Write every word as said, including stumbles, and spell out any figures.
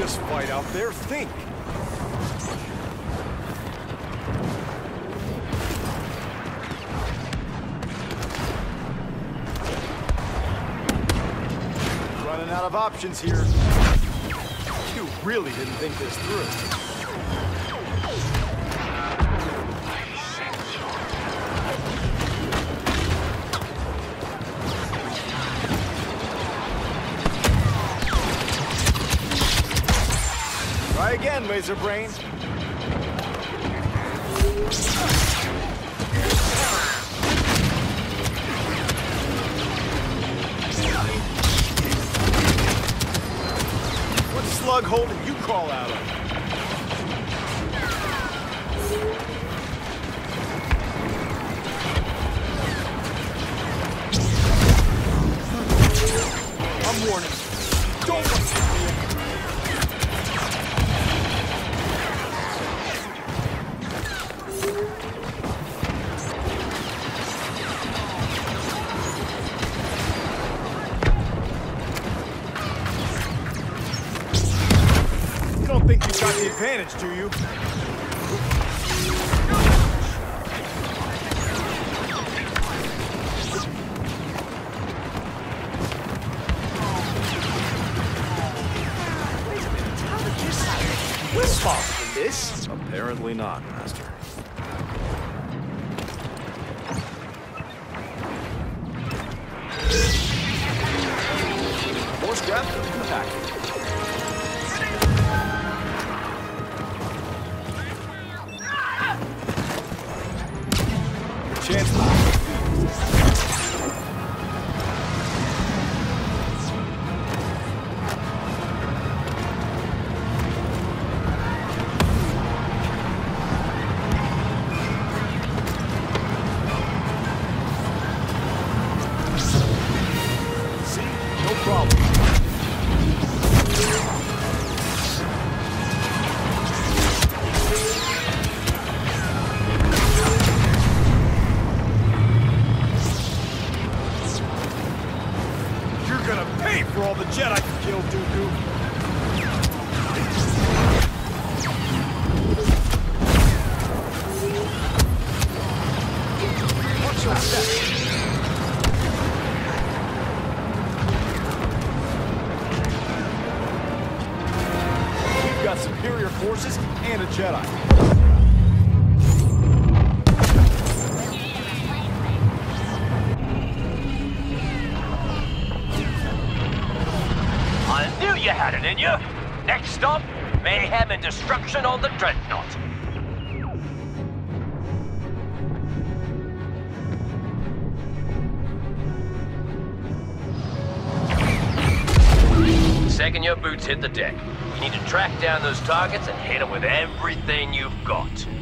just fight out there, think. Running out of options here. You really didn't think this through. Try again, Laser Brain. What slug hole did you crawl out of? I'm warning you. Don't want to hit me. I don't think you got the advantage, do you? Wait a minute, how did this happen? We're smarter than this. Apparently not, Master. More scrap in the pack. Chance. See? No problem. You're gonna pay for all the Jedi you killed, Dooku. Watch your step. We've got superior forces and a Jedi. I knew you had it in you! Next stop, mayhem and destruction on the Dreadnought. Second your boots hit the deck, you need to track down those targets and hit them with everything you've got.